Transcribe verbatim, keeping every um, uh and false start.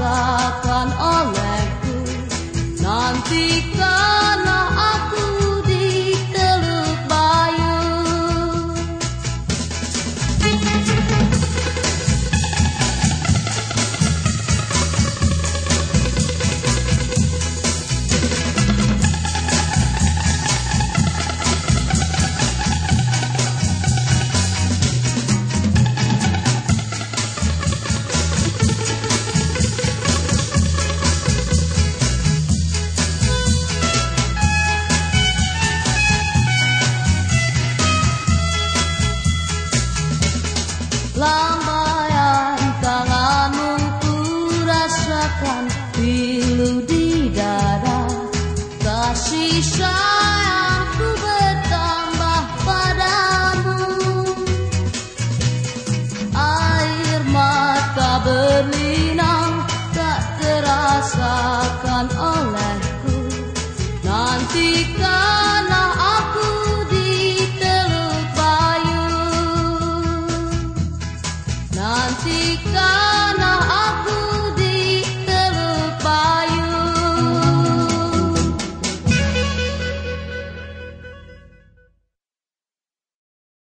rasakan olehku. Nantikanlah aku di Teluk Bayu. Lambaian tanganmu ku rasakan pilu di dada. Kasih sayangku bertambah padamu. Air mata berlinang tak terasakan olehku. Nantikanlah aku di Teluk Bayu. Nantikan